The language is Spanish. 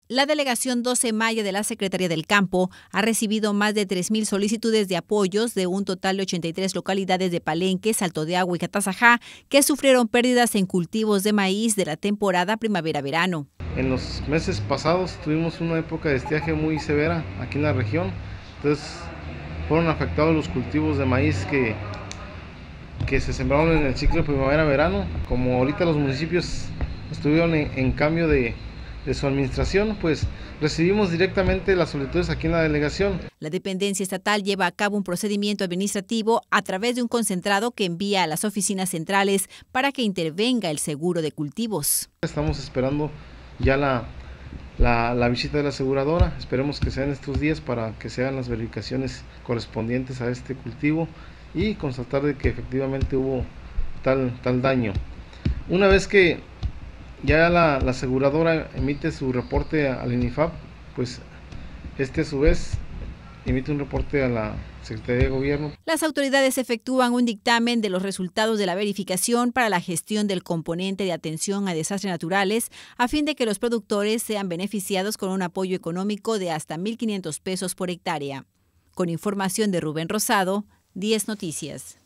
La delegación 12 Maya de la Secretaría del Campo ha recibido más de 3,000 solicitudes de apoyos de un total de 83 localidades de Palenque, Salto de Agua y Catazajá que sufrieron pérdidas en cultivos de maíz de la temporada primavera-verano. En los meses pasados tuvimos una época de estiaje muy severa aquí en la región, entonces fueron afectados los cultivos de maíz que se sembraron en el ciclo primavera-verano. Como ahorita los municipios estuvieron en cambio de su administración, pues recibimos directamente las solicitudes aquí en la delegación. La dependencia estatal lleva a cabo un procedimiento administrativo a través de un concentrado que envía a las oficinas centrales para que intervenga el seguro de cultivos. Estamos esperando ya la visita de la aseguradora, esperemos que sean estos días para que se hagan las verificaciones correspondientes a este cultivo y constatar de que efectivamente hubo tal daño. Una vez que ya la aseguradora emite su reporte al INIFAP, pues a su vez emite un reporte a la Secretaría de Gobierno. Las autoridades efectúan un dictamen de los resultados de la verificación para la gestión del componente de atención a desastres naturales a fin de que los productores sean beneficiados con un apoyo económico de hasta 1,500 pesos por hectárea. Con información de Rubén Rosado, 10 Noticias.